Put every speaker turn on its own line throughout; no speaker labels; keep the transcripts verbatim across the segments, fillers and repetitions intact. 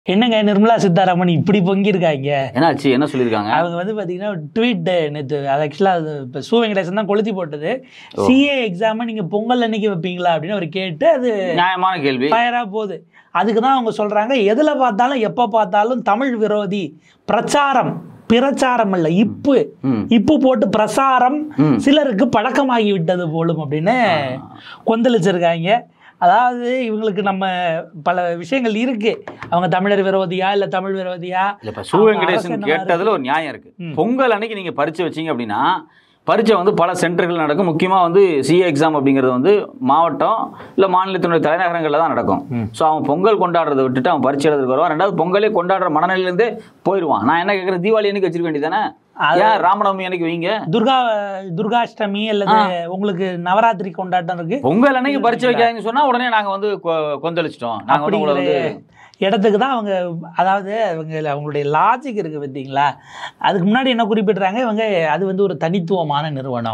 என்னங்க நிர்மலா சீதாராமன் இப்படி பொங்கியிருக்காங்க?
என்னாச்சு? என்ன சொல்லியிருக்காங்க?
அவங்க வந்து பார்த்தீங்கன்னா ட்வீட் நேற்று அது ஆக்சுவலாக அது இப்போ சு வெங்கடேசன் தான் கொளுத்தி போட்டது. சிஏ எக்ஸாமை நீங்கள் பொங்கல் அன்னைக்கு வைப்பீங்களா அப்படின்னு அவர் கேட்டு அது
நியாயமான கேள்வி
ஃபயராக போகுது. அதுக்கு தான் அவங்க சொல்கிறாங்க, எதில் பார்த்தாலும் எப்போ பார்த்தாலும் தமிழ் விரோதி பிரச்சாரம், பிரச்சாரம் இல்லை இப்பு இப்பு போட்டு பிரசாரம் சிலருக்கு பழக்கமாகி விட்டது போலும் அப்படின்னு கொந்தளிச்சிருக்காங்க. அதாவது இவங்களுக்கு நம்ம பல விஷயங்கள் இருக்கு. அவங்க தமிழர் விரோதியா இல்ல தமிழ் விரோதியா?
இல்ல சு வெங்கடேசன் கேட்டதுல ஒரு நியாயம் இருக்கு. பொங்கல் அன்னைக்கு நீங்க பரீட்சை வச்சீங்க அப்படின்னா பரீட்சை வந்து பல சென்டர்கள் நடக்கும். முக்கியமாக வந்து சிஏ எக்ஸாம் அப்படிங்கிறது வந்து மாவட்டம் இல்லை மாநிலத்தினுடைய தலைநகரங்களில் தான் நடக்கும். ஸோ அவன் பொங்கல் கொண்டாடுறதை விட்டுட்டு அவன் பரீட்சை எழுதுக்கு வருவான். ரெண்டாவது பொங்கலே கொண்டாடுற மனநிலையிலேருந்தே போயிடுவான். நான் என்ன கேட்குறேன், தீபாவளி அன்னைக்கு வச்சிருக்க வேண்டியதானே? ஏன் ராமநவமி அன்னைக்கு வைங்க?
துர்கா துர்காஷ்டமி அல்லது உங்களுக்கு நவராத்திரி கொண்டாட்டம் இருக்கு.
பொங்கல் அன்னைக்கு பரீட்சை வைக்காதீங்கன்னு சொன்னா உடனே நாங்கள் வந்து கொந்தளிச்சிட்டோம். நாங்கள் வந்து
இடத்துக்கு தான் அவங்க, அதாவது அவங்க அவங்களுடைய லாஜிக் இருக்குது பார்த்தீங்களா. அதுக்கு முன்னாடி என்ன குறிப்பிட்றாங்க இவங்க, அது வந்து ஒரு தனித்துவமான நிறுவனம்,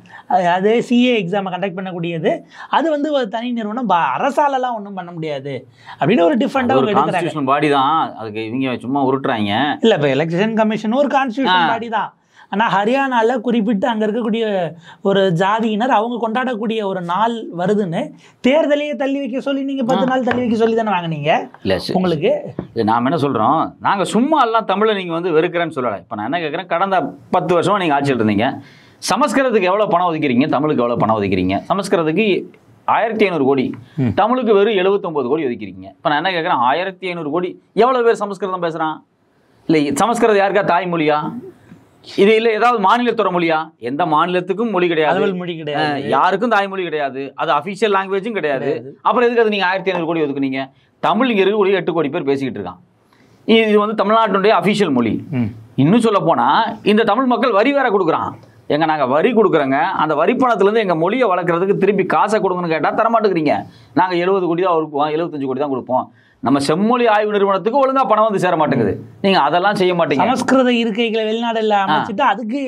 அது சிஏ எக்ஸாமை கண்டக்ட் பண்ணக்கூடியது, அது வந்து ஒரு தனி நிறுவனம், அரசாலெல்லாம் ஒன்றும் பண்ண முடியாது அப்படின்னு ஒரு டிஃபரெண்டாக
கான்ஸ்டிடியூஷன் பாடி தான். அதுக்கு இவங்க சும்மா உருட்டுறாங்க.
இல்லை, இப்போ எலெக்ஷன் கமிஷன் ஒரு கான்ஸ்டிடியூஷன் பாடி தான். ஆனால் ஹரியானாவில் குறிப்பிட்டு அங்கே இருக்கக்கூடிய ஒரு ஜாதியினர் அவங்க கொண்டாடக்கூடிய ஒரு நாள் வருதுன்னு தேர்தலையே தள்ளி வைக்க சொல்லி நீங்கள் பத்து நாள் தள்ளி வைக்க சொல்லி தானே வாங்கினீங்க.
இல்லை
உங்களுக்கு
நாம் என்ன சொல்கிறோம், நாங்கள் சும்மா எல்லாம் தமிழை நீங்கள் வந்து வெறுக்கிறேன்னு சொல்லலை. இப்போ நான் என்ன கேட்குறேன், கடந்த பத்து வருஷமாக நீங்கள் ஆட்சியில் இருந்தீங்க, சமஸ்கிருதத்துக்கு எவ்வளோ பணம் ஒதுக்கிறீங்க, தமிழுக்கு எவ்வளோ பணம் ஒதுக்கிறீங்க? சமஸ்கிருதத்துக்கு ஆயிரத்தி ஐநூறு கோடி, தமிழுக்கு வெறும் எழுபத்தொம்பது கோடி ஒதுக்கிறீங்க. இப்போ நான் என்ன கேட்குறேன், ஆயிரத்தி ஐநூறு கோடி எவ்வளோ பேர் சமஸ்கிருதம் பேசுகிறான்? இல்லை, சமஸ்கிருதம் யாருக்கா தாய்மொழியா? இது இல்லை ஏதாவது மாநிலத்தோட மொழியா? எந்த மாநிலத்துக்கும் மொழி கிடையாது,
மொழி கிடையாது,
யாருக்கும் தாய்மொழி கிடையாது, அது அஃபிஷியல் லாங்குவேஜும் கிடையாது. அப்புறம் எதுக்கு அது நீங்கள் ஆயிரத்தி ஐநூறு கோடி ஒதுக்குனீங்க? தமிழ் இங்கே இருக்கக்கூடிய எட்டு கோடி பேர் பேசிக்கிட்டு இருக்கான். இது வந்து தமிழ்நாட்டினுடைய அஃபிஷியல் மொழி. இன்னும் சொல்ல போனால் இந்த தமிழ் மக்கள் வரி வேற கொடுக்குறான். எங்க நாங்கள் வரி கொடுக்குறோங்க, அந்த வரி பணத்துலேருந்து எங்கள் மொழியை வளர்க்குறதுக்கு திருப்பி காசை கொடுங்கன்னு கேட்டால் தரமாட்டுக்கிறீங்க. நாங்கள் எழுபது கோடி தான் கொடுப்போம், எழுபத்தஞ்சு கோடி தான் கொடுப்போம். நம்ம செம்மொழி ஆய்வு நிறுவனத்துக்கு ஒழுங்கா பணம் வந்து சேர மாட்டேங்குது. நீங்க அதெல்லாம் செய்ய மாட்டீங்க.
சமஸ்கிருத இருக்கைகளை வெளிநாடுல அமைச்சிட்டு அதுக்கு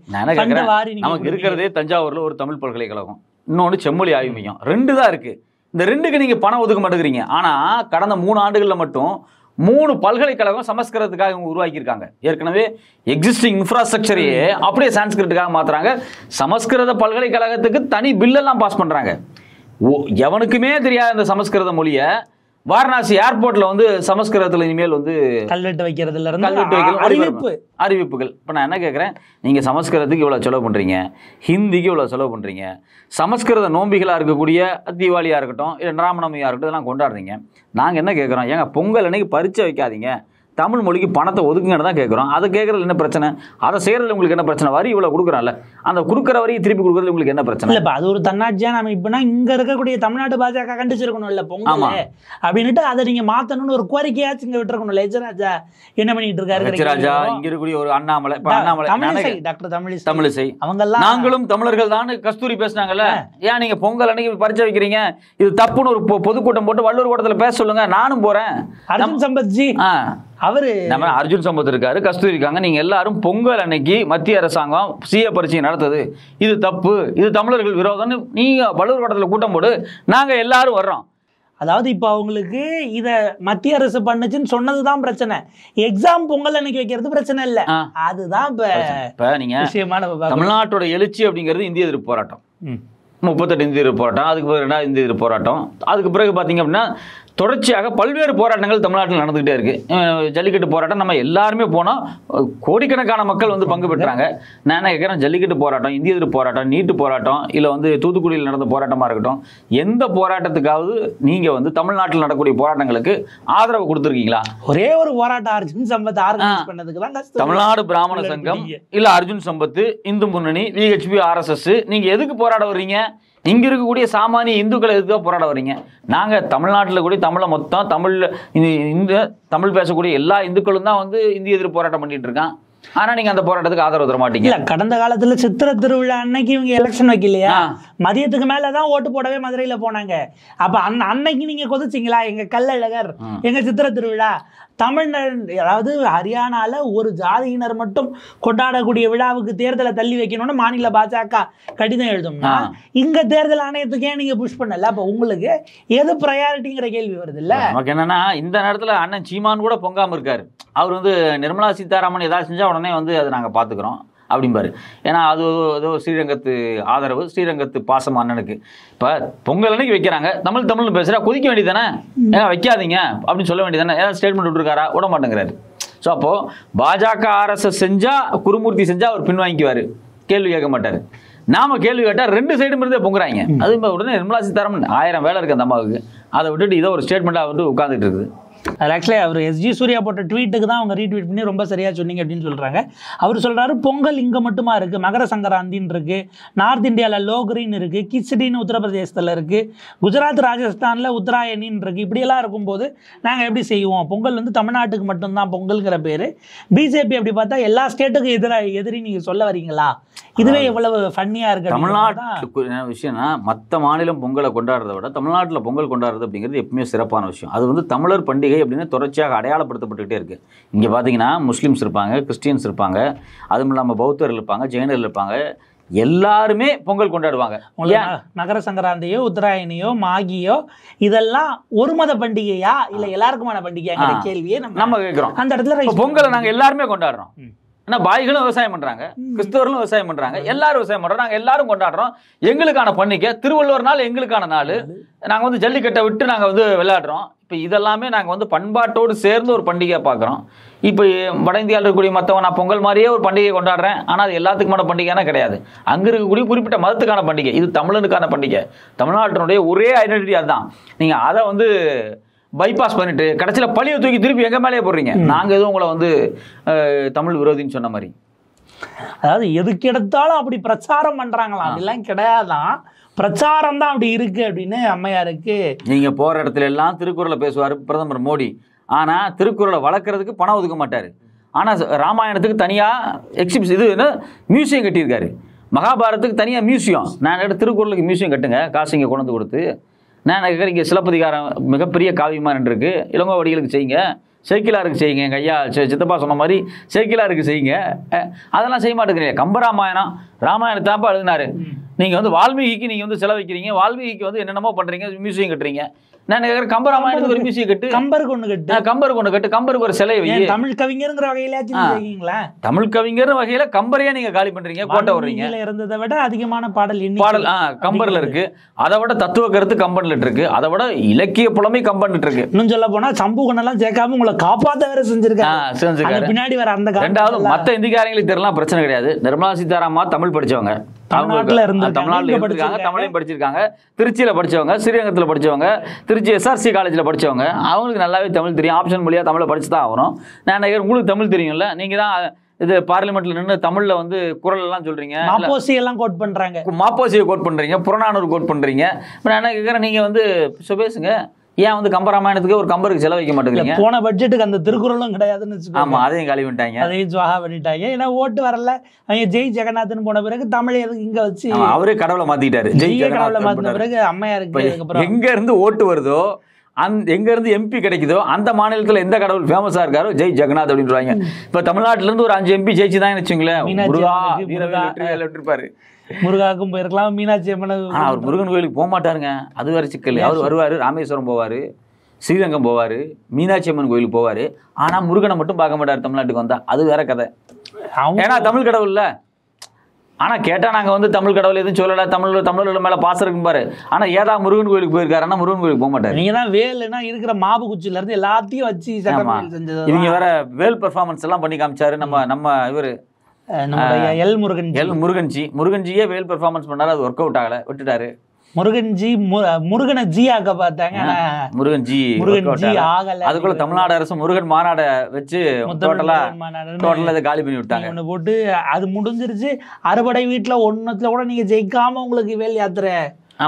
நமக்கு இருக்கிறதே தஞ்சாவூர்ல ஒரு தமிழ் பல்கலைக்கழகம், இன்னொன்று செம்மொழி ஆய்வு மையம், ரெண்டு தான் இருக்கு. இந்த ரெண்டுக்கு நீங்க பணம் ஒதுக்க மாட்டேங்கிறீங்க. ஆனா கடந்த மூணு ஆண்டுகள்ல மட்டும் மூணு பல்கலைக்கழகம் சமஸ்கிருதத்துக்காக இவங்க உருவாக்கியிருக்காங்க. ஏற்கனவே எக்ஸிஸ்டிங் இன்ஃப்ராஸ்ட்ரக்சரையே அப்படியே சான்ஸ்கிரிட்டுக்காக மாத்துறாங்க. சமஸ்கிருத பல்கலைக்கழகத்துக்கு தனி பில்லெல்லாம் பாஸ் பண்றாங்க. எவனுக்குமே தெரியாத இந்த சமஸ்கிருத மொழியை வாரணாசி ஏர்போர்ட்ல வந்து சமஸ்கிருதத்தில் இனிமேல் வந்து
கல்வெட்டு வைக்கிறதுல இருந்து
கல்வெட்டு வைக்கிறது அறிவிப்பு அறிவிப்புகள். இப்போ நான் என்ன கேட்குறேன், நீங்கள் சமஸ்கிருதத்துக்கு இவ்வளோ செலவு பண்ணுறீங்க, ஹிந்திக்கு இவ்வளோ செலவு பண்ணுறீங்க, சமஸ்கிருத நோம்பிகளாக இருக்கக்கூடிய தீபாவளியாக இருக்கட்டும் இல்லை ராமநவமியாக இருக்கட்டும் இதெல்லாம் கொண்டாடுறீங்க. நாங்கள் என்ன கேட்குறோம், ஏங்க பொங்கல் அன்னைக்கு பரீட்சை வைக்காதீங்க, தமிழ் மொழிக்கு பணத்தை ஒதுக்குங்கன்னு தான் கேட்குறோம். அதை கேட்குறதுல என்ன பிரச்சனை? அதை செய்கிறதுல உங்களுக்கு என்ன பிரச்சனை? வரி இவ்வளோ கொடுக்குறான்ல, அந்த கொடுக்குற வரையும் திருப்பி கொடுக்குறது உங்களுக்கு என்ன பிரச்சனை?
இல்லை, அது ஒரு தன்னாட்சியான அமைப்புனா இங்கே இருக்கக்கூடிய தமிழ்நாடு பாஜக கண்டிச்சிருக்கணும் இல்லை பொங்கல் அப்படின்ட்டு அதை நீங்கள் மாற்றணும்னு ஒரு கோரிக்கையாச்சும் இங்கே விட்டுருக்கணும். லெஜராஜா என்ன பண்ணிட்டு இருக்காரு?
லெஜராஜா இங்கே இருக்கக்கூடிய ஒரு அண்ணாமலை, அண்ணாமலை
டாக்டர் தமிழிசை
தமிழிசை அவங்கெல்லாம் நாங்களும் தமிழர்கள் தான் கஸ்தூரி பேசினாங்கல்ல, ஏன் நீங்கள் பொங்கல் அன்னைக்கு பரீட்சை வைக்கிறீங்க, இது தப்புன்னு ஒரு பொதுக்கூட்டம் போட்டு வள்ளூர் கூட்டத்தில் பேச சொல்லுங்க, நானும் போகிறேன்.
அர்ஜுன் சம்பத்ஜி அவரு
நம்ம அர்ஜுன் சம்பத் இருக்காரு, கஸ்தூரி இருக்காங்க. நீங்க எல்லாரும் பொங்கல் அன்னைக்கு மத்திய அரசாங்கம் சிஏ பரீட்சை நடத்துது, இது தப்பு, இது தமிழர்கள் விரோதம்னு நீங்க வள்ளூர் கூட்டத்தில் கூட்டம் போடு, நாங்க எல்லாரும் வர்றோம்.
அதாவது இப்போ அவங்களுக்கு இதை மத்திய அரசு பண்ணுச்சுன்னு சொன்னதுதான் பிரச்சனை. எக்ஸாம் பொங்கல் அன்னைக்கு வைக்கிறது பிரச்சனை இல்லை, அதுதான் இப்ப நீங்க விஷயமான.
தமிழ்நாட்டோட எழுச்சி அப்படிங்கிறது இந்திய எதிர்ப்பு போராட்டம், முப்பத்தெட்டு இந்திய எதிர்ப்பு போராட்டம், அதுக்கு பிறகு ரெண்டாவது இந்திய எதிர்ப்பு போராட்டம், அதுக்கு பிறகு பார்த்தீங்க அப்படின்னா தொடர்ச்சியாக பல்வேறு போராட்டங்கள் தமிழ்நாட்டில் நடந்துகிட்டே இருக்கு. ஜல்லிக்கட்டு போராட்டம் நம்ம எல்லாருமே போனோம், கோடிக்கணக்கான மக்கள் வந்து பங்கு பெற்றாங்க. நான் என்ன கேட்குறேன், ஜல்லிக்கட்டு போராட்டம், இந்திய எதிர்ப்பு போராட்டம், நீட்டு போராட்டம், இல்லை வந்து தூத்துக்குடியில் நடந்த போராட்டமாக இருக்கட்டும், எந்த போராட்டத்துக்காவது நீங்கள் வந்து தமிழ்நாட்டில் நடக்கக்கூடிய போராட்டங்களுக்கு ஆதரவு கொடுத்துருக்கீங்களா?
ஒரே ஒரு போராட்டம் அர்ஜுன் சம்பத் ஆர்கனைஸ் பண்ணதுக்கு தான்
தமிழ்நாடு பிராமண சங்கம் இல்லை அர்ஜுன் சம்பத், இந்து முன்னணி, விஹெச்பி, ஆர்எஸ்எஸ், நீங்கள் எதுக்கு போராட வர்றீங்க? இங்கே இருக்கக்கூடிய சாமானிய இந்துக்களை எதுக்காக போராட வரீங்க? நாங்கள் தமிழ்நாட்டில் கூடிய தமிழை மொத்தம் தமிழ் இந்த தமிழ் பேசக்கூடிய எல்லா இந்துக்களும் தான் வந்து இந்திய எதிர்ப்பு போராட்டம் பண்ணிட்டு இருக்கான். ஆனால் நீங்கள் அந்த போராட்டத்துக்கு ஆதரவு தர மாட்டீங்க.
இல்லை, கடந்த காலத்தில் சித்திரை திருவிழா அன்னைக்கு இவங்க எலெக்ஷன் வைக்கலையா, மதியத்துக்கு மேலே தான் ஓட்டு போடவே மதுரையில் போனாங்க. அப்போ அன் அன்னைக்கு நீங்கள் கொதிச்சிங்களா, எங்கள் கல்லழகர், எங்கள் சித்திரை திருவிழா, தமிழ்நாடு அதாவது ஹரியானால ஒரு ஜாதியினர் மட்டும் கொண்டாடக்கூடிய விழாவுக்கு தேர்தலை தள்ளி வைக்கணும்னு மாநில பாஜக கடிதம் எழுதும்னா இங்க தேர்தல் ஆணையத்துக்கு ஏன் நீங்க புஷ் பண்ணல? அப்ப உங்களுக்கு எது ப்ரையாரிட்டிங்கிற கேள்வி வருது இல்ல?
நமக்கு என்னன்னா இந்த நேரத்துல அண்ணன் சீமான் கூட பொங்காம இருக்காரு. அவர் வந்து நிர்மலா சீதாராமன் ஏதாவது செஞ்சா உடனே வந்து அதை நாங்க பாத்துக்கிறோம் அப்படிம்பாரு. ஏன்னா அது ஏதோ ஸ்ரீரங்கத்து ஆதரவு, ஸ்ரீரங்கத்து பாசம் அண்ணனுக்கு. இப்போ பொங்கல் அன்னைக்கு வைக்கிறாங்க, தமிழ் தமிழ்னு பேசுகிறா, கொதிக்க வேண்டியதானே, ஏன்னா வைக்காதீங்க அப்படின்னு சொல்ல வேண்டியதானே, ஏதாவது ஸ்டேட்மெண்ட் விட்டுருக்காரா? விட மாட்டேங்கிறாரு. ஸோ அப்போது பாஜக ஆர்எஸ்எஸ் செஞ்சால், குருமூர்த்தி செஞ்சால் அவர் பின்வாங்கிக்குவார், கேள்வி கேட்க மாட்டார். நாம கேள்வி கேட்டால் ரெண்டு சைடும் இருந்தே பொங்குறாங்க. அது உடனே நிர்மலா சீதாராமன் ஆயிரம் வேலை இருக்குது அந்த அம்மாவுக்கு, அதை விட்டுட்டு இதை ஒரு ஸ்டேட்மெண்ட்டாக வந்து உட்காந்துட்டு இருக்குது.
அது ஆக்சுவலி அவர் எஸ்ஜி சூர்யா போட்ட ட்வீட்டுக்கு தான் அவங்க ரீட்வீட் பண்ணி ரொம்ப சரியாக சொன்னீங்க அப்படின்னு சொல்கிறாங்க. அவர் சொல்கிறாரு பொங்கல் இங்கே மட்டுமா இருக்குது, மகர சங்கராந்தின்னு இருக்குது, நார்த் இந்தியாவில் லோக்ரின்னு இருக்குது, கிச்சடின்னு உத்தரப்பிரதேசத்தில் இருக்குது, குஜராத் ராஜஸ்தானில் உத்தராயணின்னு இருக்குது. இப்படியெல்லாம் இருக்கும்போது நாங்கள் எப்படி செய்வோம்? பொங்கல் வந்து தமிழ்நாட்டுக்கு மட்டும்தான் பொங்கல்ங்கிற பேர். பிஜேபி அப்படி பார்த்தா எல்லா ஸ்டேட்டுக்கும் எதிராக எதிரி நீங்கள் சொல்ல வரீங்களா? இதுவே எவ்வளவு ஃபன்னியாக இருக்குது.
தமிழ்நாட்டுக்கு என்ன விஷயம்னா, மற்ற மாநிலம் பொங்கலை கொண்டாடுறத விட தமிழ்நாட்டில் பொங்கல் கொண்டாடுறது அப்படிங்கிறது எப்பவுமே சிறப்பான விஷயம். அது வந்து தமிழர் பண்டிகை அப்படின்னு தொடர்ச்சியாக அடையாளப்படுத்தப்பட்டுக்கிட்டே இருக்கு. இங்கே பார்த்தீங்கன்னா முஸ்லீம்ஸ் இருப்பாங்க, கிறிஸ்டியன்ஸ் இருப்பாங்க, அதுவும் இல்லாமல் பௌத்தர்கள் இருப்பாங்க, ஜெயினர்கள் இருப்பாங்க, எல்லாருமே பொங்கல் கொண்டாடுவாங்க.
மகர சங்கராந்தியோ உத்தராயணியோ மாகியோ இதெல்லாம் ஒரு மத பண்டிகையா இல்லை எல்லாருக்குமான பண்டிகைங்கிற கேள்வியே நம்ம கேட்குறோம். அந்த இடத்துல
பொங்கலை நாங்கள் எல்லாருமே கொண்டாடுறோம். ஏன்னா பாய்களும் விவசாயம் பண்றாங்க, கிறிஸ்தவர்களும் விவசாயம் பண்றாங்க, எல்லாரும் விவசாயம் பண்றோம், நாங்கள் எல்லாரும் கொண்டாடுறோம். எங்களுக்கான பண்டிகை திருவள்ளுவர் நாள், எங்களுக்கான நாள். நாங்கள் வந்து ஜல்லிக்கட்டை விட்டு நாங்கள் வந்து விளையாடுறோம். இப்போ இதெல்லாமே நாங்கள் வந்து பண்பாட்டோடு சேர்ந்து ஒரு பண்டிகையை பார்க்குறோம். இப்போ வட இந்தியாவில் இருக்கக்கூடிய மற்றவங்க நான் பொங்கல் மாதிரியே ஒரு பண்டிகை கொண்டாடுறேன், ஆனால் அது எல்லாத்துக்குமான பண்டிகைனா கிடையாது. அங்கே இருக்கக்கூடிய குறிப்பிட்ட மதத்துக்கான பண்டிகை, இது தமிழனுக்கான பண்டிகை. தமிழ்நாட்டினுடைய ஒரே ஐடென்டிட்டி அதுதான். நீங்கள் அதை வந்து பைபாஸ் பண்ணிட்டு கடைசியில் பழியை தூக்கி திருப்பி எங்க மேலேயே போடுறீங்க. நாங்கள் எதுவும் உங்களை வந்து தமிழ் விரோதின்னு சொன்ன மாதிரி.
அதாவது எதுக்கு எடுத்தாலும் அப்படி பிரச்சாரம் பண்றாங்களா? அதெல்லாம் கிடையாதான், பிரச்சாரம் தான் அப்படி இருக்கு அப்படின்னு அம்மையாருக்கு.
நீங்க போற இடத்துல எல்லாம் திருக்குறளை பேசுவார் பிரதமர் மோடி, ஆனா திருக்குறளை வளர்க்கறதுக்கு பணம் ஒதுக்க மாட்டாரு. ஆனா ராமாயணத்துக்கு தனியா எக்ஸிபிஷன் இது என்ன மியூசியம் கட்டியிருக்காரு, மகாபாரதத்துக்கு தனியா மியூசியம். நான் திருக்குறளுக்கு மியூசியம் கட்டுங்க, காசு இங்கே கொண்டு வந்து கொடுத்து. நான் நினைக்கிறேன் இங்கே சிலப்பதிகாரம் மிகப்பெரிய காவியமாக நின்றுருக்கு, இளங்கோவடிகளுக்கு செய்யுங்க, சேக்கிலாருக்கு செய்யுங்க, எங்கள் ஐயா சித்தப்பா சொன்ன மாதிரி சேக்கிலாருக்கு செய்யுங்க. அதெல்லாம் செய்ய மாட்டேங்கிறீங்க. கம்பராமாயணம் ராமாயணத்தாப்பா எழுதினாரு, நீங்கள் வந்து வால்மீகிக்கு நீங்கள் வந்து செலவைக்கிறீங்க, வால்மீகிக்கு வந்து என்னென்னமோ பண்ணுறீங்க, மியூசியம் கட்டுறீங்க. நான் நினைக்கிறேன் கம்பராமாயணத்துக்கு ஒரு மியூசியம் கட்டு,
கம்பருக்கு ஒன்று கட்டு,
கம்பருக்கு ஒன்று கட்டு, கம்பருக்கு ஒரு சிலை வை.
தமிழ் கவிஞருங்கிற வகையில
தமிழ் கவிஞர் வகையில கம்பரையா நீங்க காலி பண்றீங்க, கோட்டை வர்றீங்க.
இருந்ததை விட அதிகமான பாடல்
பாடல் கம்பர்ல இருக்கு, அதை விட தத்துவ கருத்து கம்பன்ல இருக்கு, அதை விட இலக்கிய புலமை கம்பன் இருக்கு.
இன்னும் சொல்ல போனா சம்பூகன் எல்லாம் சேர்க்காம உங்களை காப்பாத்த வேற செஞ்சிருக்காங்க. பின்னாடி வர அந்த
ரெண்டாவது மத்த இந்திக்காரங்களுக்கு தெரியலாம், பிரச்சனை கிடையாது. நிர்மலா சீதாராமன் தமிழ் படிச்சவங்க, தமிழ்நாட்டுல இருந்து தமிழ்நாட்டுல இருந்திருக்காங்க, தமிழையும் படிச்சிருக்காங்க, திருச்சியில படிச்சவங்க, ஸ்ரீரங்கத்துல படிச்சவங்க, திருச்சி எஸ்ஆர்சி காலேஜில் படித்தவங்க, அவங்களுக்கு நல்லாவே தமிழ் தெரியும். ஆப்ஷன் மொழியாக தமிழை படிச்சு தான் ஆகணும். நான் நினைக்கிறேன் உங்களுக்கு தமிழ் தெரியும்ல, நீங்கள் தான் இது பார்லிமெண்ட்ல நின்று தமிழில் வந்து குரல் எல்லாம் சொல்கிறீங்க,
மாப்போசி எல்லாம் கோட் பண்ணுறாங்க,
மாப்போசியை கோட் பண்ணுறீங்க, புறநானூறு கோட் பண்ணுறீங்க. நான் என்ன கேட்குறேன், நீங்கள் வந்து பேசுங்க, ஏன் வந்து கம்பராமாயணத்துக்கு ஒரு கம்பருக்கு செலவழிக்க மாட்டேங்கிறீங்க?
போன பட்ஜெட்டுக்கு அந்த திருக்குறளும் கிடையாதுன்னு வச்சுக்கோங்க.
ஆமா, அதையும் காலி பண்ணிட்டாங்க,
அதையும் ஜுவாகா பண்ணிட்டாங்க. ஏன்னா ஓட்டு வரல. அவங்க ஜெய் ஜெகநாத்னு போன பிறகு தமிழ் எதுக்கு இங்க வச்சு
அவரே கடவுளை மாத்திட்டாரு.
ஜெய் கடவுளை மாத்தின பிறகு அம்மையாருக்கு
எங்க இருந்து ஓட்டு வருதோ, அந்த எங்க இருந்து எம்பி கிடைக்குதோ அந்த மாநிலத்தில் எந்த கடவுள் ஃபேமஸா இருக்காரோ ஜெய் ஜெகநாத் அப்படின்றாங்க. இப்ப தமிழ்நாட்டுல இருந்து ஒரு அஞ்சு எம்பி ஜெயிச்சு தான் வச்சுங்களேன், இருப்பாரு.
முருகாவுக்கும் போயிருக்கலாம், மீனாட்சி அம்மன்.
அவர் முருகன் கோயிலுக்கு போக மாட்டாருங்க, அது வேற சிக்கல். அவர் வருவாரு, ராமேஸ்வரம் போவாரு, ஸ்ரீரங்கம் போவாரு, மீனாட்சி அம்மன் கோயிலுக்கு போவாரு. ஆனா முருகனை மட்டும் பார்க்க மாட்டாரு தமிழ்நாட்டுக்கு வந்தா, அது வேற கதை. ஏன்னா தமிழ் கடவுள் இல்ல. ஆனா கேட்டா நாங்க வந்து தமிழ் கடவுள் எதுவும் சொல்லல, தமிழ் தமிழோட மேல பாசம் இருக்கும் பாரு. ஆனா ஏதா முருகன் கோயிலுக்கு போயிருக்காரு, ஆனா முருகன் கோயிலுக்கு போக மாட்டாரு.
நீங்க தான் வேலுன்னா இருக்கிற மாபு குச்சில இருந்து எல்லாத்தையும் வச்சு செஞ்சது.
இவங்க வேற வேல் பெர்ஃபார்மன்ஸ் எல்லாம் பண்ணி காமிச்சாரு நம்ம நம்ம இவரு
எல் முருகன்
எல் முருகன்ஜி. முருகன்ஜியே வேல் பெர்ஃபார்மன்ஸ் பண்ணாரு, அது ஒர்க் அவுட் ஆகல, விட்டுட்டாரு.
முருகன்ஜி முருகனை ஜி ஆக்க பார்த்தாங்க,
முருகன்ஜி
முருகன்ஜி ஆகல.
அதுக்குள்ள தமிழ்நாடு அரசு முருகன் மாநாட வச்சு டோட்டலா டோட்டலா இதை காலி பண்ணி விட்டாங்க.
ஒண்ணு போட்டு அது முடிஞ்சிருச்சு. அறுபடை வீட்டுல ஒன்னத்துல கூட நீங்க ஜெயிக்காம உங்களுக்கு வேல் யாத்திரை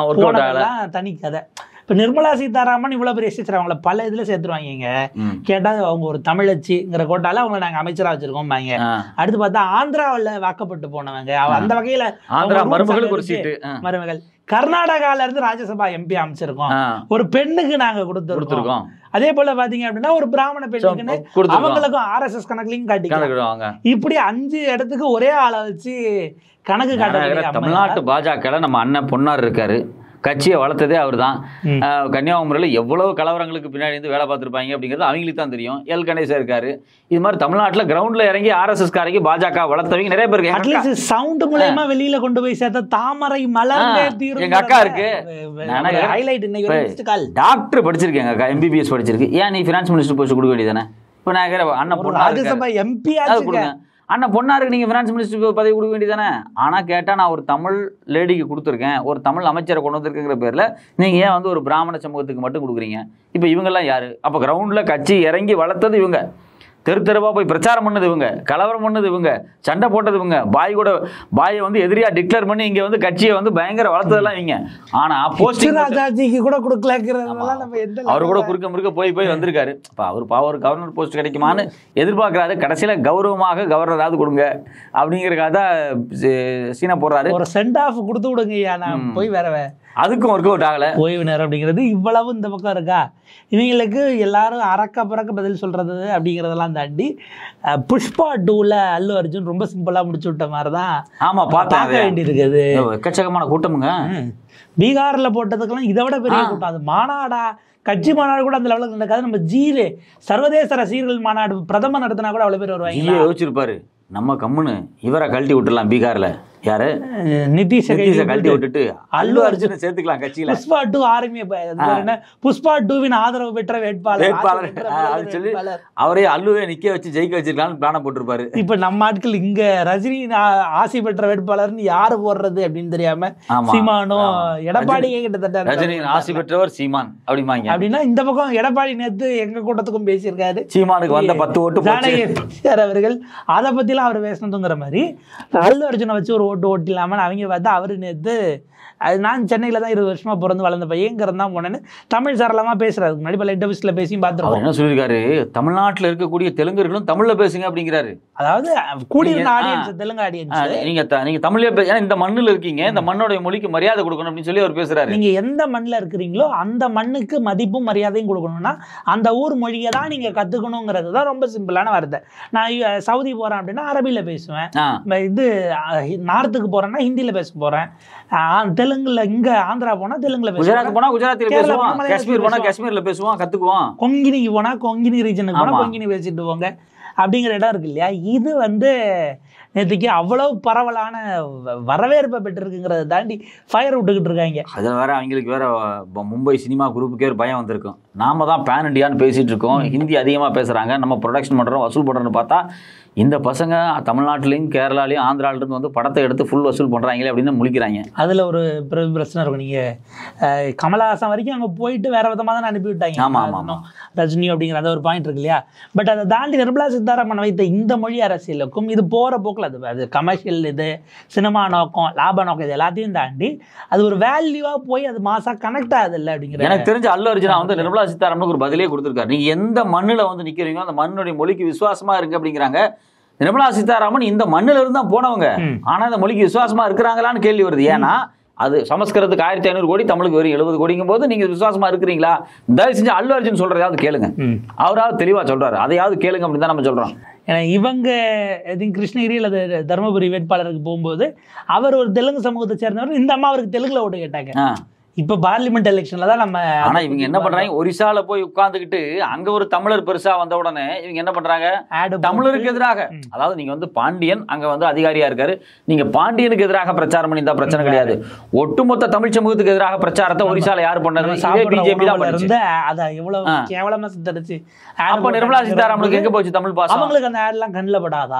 தனி கதை. இப்போ நிர்மலா சீதாராமன் இவ்வளோ பெரிய ஸ்டேச்சர் அவங்கள பல இதில் சேர்த்துருவாங்க. கேட்டால் அவங்க ஒரு தமிழச்சிங்கிற கோட்டால அவங்களை நாங்கள் அமைச்சராக வச்சிருக்கோம் பாங்க. அடுத்து பார்த்தா ஆந்திராவில் வாக்கப்பட்டு போனவங்க, அந்த வகையில்
ஆந்திரா மருமகளுக்கு ஒரு சீட்டு,
மருமகள் கர்நாடகால இருந்து ராஜ்யசபா எம்பி அமைச்சிருக்கோம், ஒரு பெண்ணுக்கு நாங்க கொடுத்துருக்கோம். அதே போல பாத்தீங்க அப்படின்னா ஒரு பிராமண பெண்ணுக்குன்னு அவங்களுக்கும் ஆர்எஸ்எஸ் கணக்குலையும் காட்டிக்கிறாங்க. இப்படி அஞ்சு இடத்துக்கு ஒரே ஆளை வச்சு கணக்கு காட்ட.
தமிழ்நாட்டு பாஜக நம்ம அண்ணன் பொன்னார் இருக்காரு, கட்சியை வளர்த்ததே அவர் தான். கன்னியாகுமரியில் எவ்வளவு கலவரங்களுக்கு பின்னாடி இருந்து வேலை பார்த்துருப்பாங்க அப்படிங்கிறது அவங்களுக்கு தான் தெரியும். எல் கணேசா இருக்காரு. இது மாதிரி தமிழ்நாட்டில் கிரவுண்ட்ல இறங்கி ஆர்எஸ்எஸ் காரங்க பாஜக வளர்த்தவங்க நிறைய பேர் இருக்காங்க.
சவுண்ட் மூலமா வெளியில கொண்டு போய் சேர்த்த தாமரை மலர்
எங்க அக்கா இருக்கு, டாக்டர் படிச்சிருக்கேன், எங்க அக்கா எம்பிபிஎஸ் படிச்சிருக்கு. ஏன் நீ ஃபினான்ஸ் மினிஸ்டர் போஸ்ட் கொடுக்க வேண்டியதானே? இப்போ நான் அண்ணன் பொண்ணு
எம்பி
கொடுங்க, அண்ணன் பொண்ணாருக்கு நீங்கள் ஃபினான்ஸ் மினிஸ்டர் பதவி கொடுக்க வேண்டியதானே? ஆனால் கேட்டால் நான் ஒரு தமிழ் லேடிக்கு கொடுத்துருக்கேன், ஒரு தமிழ் அமைச்சரை கொண்டு வந்திருக்குங்கிற பேரில் நீங்கள் ஏன் வந்து ஒரு பிராமண சமூகத்துக்கு மட்டும் கொடுக்குறீங்க? இப்போ இவங்கெல்லாம் யார்? அப்போ கிரவுண்டில் கட்சி இறங்கி வளர்த்தது இவங்க, தெரு தெருவாக போய் பிரச்சாரம் பண்ணது இவங்க, கலவரம் பண்ணது இவங்க, சண்டை போட்டது இவங்க, பாய் கூட பாயை வந்து எதிரியா டிக்ளேர் பண்ணி இங்கே வந்து கட்சியை வந்து பயங்கர வளர்த்ததெல்லாம் இவங்க. ஆனால் போஸ்டிங்
ராஜாஜிக்கு கூட கொடுக்கல,
அவர் கூட குறுக்க முறுக்க போய் போய் வந்திருக்காரு. இப்போ அவர் பாவர் கவர்னர் போஸ்ட் கிடைக்குமான்னு எதிர்பார்க்குறாரு. கடைசியில் கௌரவமாக கவர்னராவது கொடுங்க அப்படிங்கிறக்காக தான் சீனா போடுறாரு.
ஒரு சென்ட் ஆஃப் கொடுத்து விடுங்க, நான் போய் வேற
அதுக்கும் ஒர்க் அவுட் ஆகலை.
ஓய்வு நேரம் அப்படிங்கிறது இவ்வளவு இந்த பக்கம் இருக்கா? இவங்களுக்கு எல்லாரும் அறக்க பறக்க பதில் சொல்றது அப்படிங்கிறதெல்லாம் தாண்டி புஷ்பா டூல அல்லு அர்ஜுன் ரொம்ப சிம்பிளா முடிச்சு விட்ட மாதிரி தான்.
ஆமா, பார்க்க
வேண்டியிருக்குது.
எக்கச்சக்கமான கூட்டமுங்க.
பீகார்ல போட்டதுக்கெல்லாம் இதை விட பெரிய கூட்டம். அது மாநாடா, கட்சி மாநாடு கூட அந்த லெவலுக்கு நடக்காது. நம்ம ஜீரு சர்வதேச ரசிகர்கள் மாநாடு பிரதமர் நடத்தினா கூட அவ்வளவு பேர் வருவாங்க.
யோசிச்சிருப்பாரு, நம்ம கம்முன்னு இவரை கழட்டி விட்டுலாம் பீகார்ல. யாரு?
நிதிஷ்
கழட்டி விட்டுட்டு அல்லு அர்ஜுனை சேர்த்துக்கலாம் கட்சியில.
புஷ்பா டூ ஆர்மி, புஷ்பா டூவின் ஆதரவு பெற்ற வேட்பாளர்
வேட்பாளர் சொல்லி அவரே அல்லுவே நிக்க வச்சு ஜெயிக்க வச்சிருக்கலாம்னு பிளான போட்டிருப்பாரு.
இப்ப நம்ம ஆட்கள் இங்க ரஜினி ஆசி பெற்ற வேட்பாளர்னு யாரு போடுறது அப்படின்னு தெரியாம சீமானும் எடப்பாடியே கிட்டத்தட்ட
ரஜினி ஆசி பெற்றவர் சீமான் அப்படிமாங்க.
அப்படின்னா இந்த பக்கம் எடப்பாடி நேத்து எங்க கூட்டத்துக்கும் பேசியிருக்காரு.
சீமானுக்கு வந்த பத்து ஓட்டு
அவர்கள் அதை பத்தி எல்லாம் அவர் பேசணுங்கிற மாதிரி அல்லு அர்ஜுனை வச்சு ஒரு ஓட்டு ஓட்டு இல்லாமல் அவங்க பார்த்தா அவரு நேற்று அது நான் சென்னையில் தான் இருபது வருஷமா பிறந்து வளர்ந்த பையங்கிறது தான் போனேன்னு தமிழ் சரளமாக பேசுறாரு. முன்னாடி பல இன்டர்வியூஸ்ல பேசியும் பார்த்துருக்கோம்.
என்ன சொல்லியிருக்காரு? தமிழ்நாட்டில் இருக்கக்கூடிய தெலுங்கர்களும் தமிழ்ல பேசுங்க அப்படிங்கிறாரு.
அதாவது கூடியிருந்த ஆடியன்ஸ் தெலுங்கு ஆடியன்ஸ்
நீங்க நீங்க தமிழ்ல ஏன்னா இந்த மண்ணில் இருக்கீங்க, இந்த மண்ணோட மொழிக்கு மரியாதை கொடுக்கணும் அப்படின்னு சொல்லி அவர் பேசுறாரு.
நீங்க எந்த மண்ணில் இருக்கிறீங்களோ அந்த மண்ணுக்கு மதிப்பும் மரியாதையும் கொடுக்கணும்னா அந்த ஊர் மொழியை தான் நீங்க கத்துக்கணுங்கிறது தான் ரொம்ப சிம்பிளான வார்த்தை. நான் சவுதி போறேன் அப்படின்னா அரபியில பேசுவேன், இது நார்த்துக்கு போறேன்னா ஹிந்தியில பேச போறேன், தெலுங்குல இங்க ஆந்திரா போனா தெலுங்குல பேசுவோம்,
குஜராத் போனா குஜராத்தில பேசுவோம், காஷ்மீர் போனா காஷ்மீர்ல பேசுவோம், கத்துக்குவோம்,
கொங்கினிக்கு போனா கொங்கினி ரீஜனுக்கு போனா கொங்கினி பேசிட்டு போங்க அப்படிங்கிற இடம் இருக்கு இல்லையா? இது வந்து நேற்றுக்கு அவ்வளவு பரவலான வரவேற்பை பெற்றிருக்குங்கிறத தாண்டி ஃபயர் விட்டுக்கிட்டு இருக்காங்க.
அதில் வேற அவங்களுக்கு வேற மும்பை சினிமா குரூப்புக்கே ஒரு பயம் வந்திருக்கும். நாம தான் பேன் இண்டியான்னு பேசிட்டு இருக்கோம், ஹிந்தி அதிகமாக பேசுறாங்க, நம்ம ப்ரொடக்ஷன் பண்ணுறோம், வசூல் பண்ணுறோன்னு பார்த்தா இந்த பசங்க தமிழ்நாட்டிலையும் கேரளாலையும் ஆந்திராவிலிருந்து வந்து படத்தை எடுத்து ஃபுல் வசூல் பண்ணுறாங்களே அப்படின்னு முழிக்கிறாங்க.
அதில் ஒரு பிரச்சனை இருக்கும். நீங்கள் கமலஹாசன் வரைக்கும் அங்கே போயிட்டு வேற விதமாக தான் அனுப்பி விட்டாங்க.
ஆமாம் ஆமாம்,
ரஜினி அப்படிங்கிற அது ஒரு பாயிண்ட் இருக்கு இல்லையா? பட் அதை தாண்டி நிர்மலா சீதாராமன் வைத்த இந்த மொழி அரசியலுக்கும் இது போகிற போக்கில் அது அது கமர்ஷியல், இது சினிமா நோக்கம், லாப நோக்கம், இது எல்லாத்தையும் தாண்டி அது ஒரு வேல்யூவாக போய் அது மாசா கனெக்ட் ஆகுது இல்லை அப்படிங்கிற
எனக்கு தெரிஞ்ச அல்லு அர்ஜுனா வந்து நிர்மலா சீதாராமனுக்கு ஒரு பதிலே கொடுத்துருக்காரு. நீங்கள் எந்த மண்ணில் வந்து நிற்கிறீங்களோ அந்த மண்ணுடைய மொழிக்கு விசுவாசமாக இருக்கு அப்படிங்கிறாங்க. நிர்மலா சீதாராமன் இந்த மண்ணில இருந்து தான் போனவங்க, ஆனா இந்த மொழிக்கு விசுவாசமா இருக்கிறாங்களான்னு கேள்வி வருது. ஏன்னா அது சமஸ்கிருதத்துக்கு ஆயிரத்தி ஐநூறு கோடி, தமிழுக்கு வெறும் எழுபது கோடிங்கும் போது நீங்க விசுவாசமா இருக்கிறீங்களா? தயவு செஞ்சு அல்லு அர்ஜுன் சொல்றதாவது கேளுங்க, அவராவது தெளிவா சொல்றாரு, அதையாவது கேளுங்க அப்படின்னு தான் நம்ம சொல்றோம்.
ஏன்னா இவங்க கிருஷ்ணகிரி அல்லது தருமபுரி வேட்பாளருக்கு போகும்போது அவர் ஒரு தெலுங்கு சமூகத்தை சேர்ந்தவர், இந்த அம்மா அவருக்கு தெலுங்குல ஓட்டு கேட்டாங்க. இப்ப பார்லிமெண்ட் எலெக்ஷன்ல தான் நம்ம.
ஆனா இவங்க என்ன பண்றாங்க, ஒரிசால போய் உட்கார்ந்துக்கிட்டு அங்க ஒரு தமிழர் பெருசா வந்த உடனே இவங்க என்ன பண்றாங்க, தமிழருக்கு எதிராக, அதாவது நீங்க வந்து பாண்டியன் அங்க வந்து அதிகாரியா இருக்காரு, நீங்க பாண்டியனுக்கு எதிராக பிரச்சாரம் பண்ணி தான் பிரச்சனை கிடையாது, ஒட்டுமொத்த தமிழ் சமூகத்துக்கு எதிராக பிரச்சாரத்தை ஒரிசால யார் பண்ணது? பிஜேபி தான் பண்ணது.
அத எவ்வளவு கேவலமா சித்தரிச்சு.
அப்ப நிர்மலா சீதாராமனுக்கு எங்க போச்சு தமிழ் பாசம்?
அவங்களுக்கு அந்த ஆட் எல்லாம் கண்ணில் படாதா?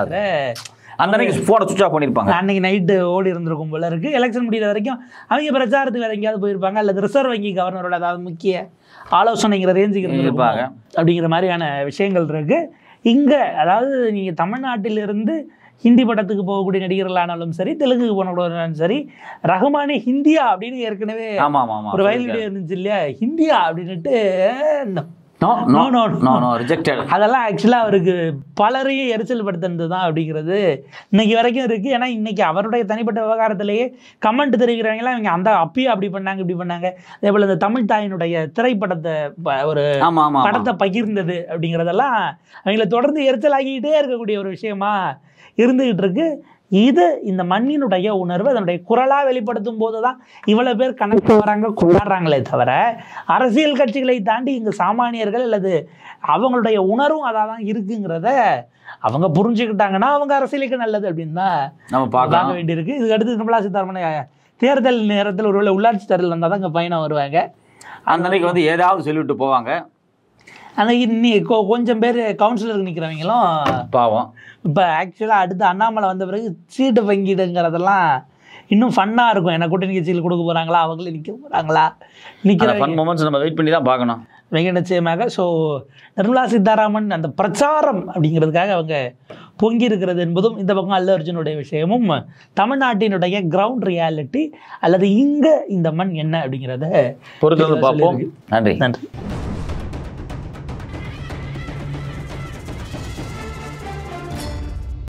அந்த அன்னைக்கு போனை சுவிட்ச் ஆஃப் பண்ணிருப்பாங்க.
அன்னைக்கு நைட்டு ஓடி இருந்திருக்கும் போல இருக்கு. எலெக்ஷன் முடிகிற வரைக்கும் அவங்க பிரச்சாரத்துக்கு வேற எங்கேயாவது போயிருப்பாங்க, அல்லது ரிசர்வ் வங்கி கவர்னரோட அதாவது முக்கிய ஆலோசனைங்கிற ரேஞ்சுக்கு இருப்பாங்க அப்படிங்கிற மாதிரியான விஷயங்கள் இருக்கு இங்க. அதாவது நீங்க தமிழ்நாட்டிலிருந்து ஹிந்தி படத்துக்கு போகக்கூடிய நடிகர்களானாலும் சரி, தெலுங்குக்கு போனவங்களும் சரி, ரஹ்மானே ஹிந்தியா அப்படின்னு ஏற்கனவே ஒரு வயல் வீடியோ இருந்துச்சு இல்லையா, ஹிந்தியா அப்படின்னுட்டு
no no no no no rejected.
அதெல்லாம் ஆக்சுவலாக அவருக்கு பலரையும் எரிச்சல் படுத்துனது தான் அப்படிங்கிறது இன்னைக்கு வரைக்கும் இருக்குது. ஏன்னா இன்னைக்கு அவருடைய தனிப்பட்ட விவகாரத்திலேயே கமெண்ட் தெரிவிக்கிறவங்களாம் இவங்க அந்த அப்பயும் அப்படி பண்ணாங்க இப்படி பண்ணாங்க. அதே போல் இந்த தமிழ் தாயினுடைய திரைப்படத்தை ஒரு படத்தை பகிர்ந்தது அப்படிங்கிறதெல்லாம் அவங்கள தொடர்ந்து எரிச்சல் ஆகிக்கிட்டே இருக்கக்கூடிய ஒரு விஷயமா இருந்துகிட்டு இருக்கு. இது இந்த மண்ணினுடைய உணர்வு அதனுடைய குரலாக வெளிப்படுத்தும் போது தான் இவ்வளோ பேர் கணக்கு வராங்க கொண்டாடுறாங்களே தவிர அரசியல் கட்சிகளை தாண்டி இங்கே சாமானியர்கள் அல்லது அவங்களுடைய உணர்வும் அதாக தான் இருக்குங்கிறத அவங்க புரிஞ்சுக்கிட்டாங்கன்னா அவங்க அரசியலுக்கு நல்லது அப்படின்னு தான் நம்ம பார்க்க வேண்டியிருக்கு. இதுக்கு அடுத்து நிர்மலா சீதாராமன் தேர்தல் நேரத்தில் ஒருவேளை உள்ளாட்சி தேர்தல் வந்தால் தான் இங்கே பயணம் வருவாங்க.
அந்த அன்னைக்கு வந்து ஏதாவது சொல்லிவிட்டு போவாங்க.
ஆனால் இன்னி கொஞ்சம் பேர் கவுன்சிலருக்கு நிற்கிறவங்களும்
பாவம்
இப்போ ஆக்சுவலாக அடுத்து அண்ணாமலை வந்த பிறகு சீட்டு பங்கீடுங்கிறதெல்லாம் இன்னும் ஃபன்னாக இருக்கும். என்ன கூட்டணி கட்சியில் கொடுக்க போகிறாங்களா, அவங்களே நிற்க போகிறாங்களா, நிற்கிற
ஃபன் மொமெண்ட்ஸ் நம்ம வெயிட் பண்ணி தான் பார்க்கணும்
மிக நிச்சயமாக. ஸோ நிர்மலா சீதாராமன் அந்த பிரச்சாரம் அப்படிங்கிறதுக்காக அவங்க பொங்கி இருக்கிறது என்பதும் இந்த பக்கம் அல்லு அர்ஜுனுடைய விஷயமும் தமிழ்நாட்டினுடைய கிரவுண்ட் ரியாலிட்டி அல்லது இங்கே இந்த மண் என்ன அப்படிங்கிறத
பொறுத்து பார்ப்போம். நன்றி
நன்றி.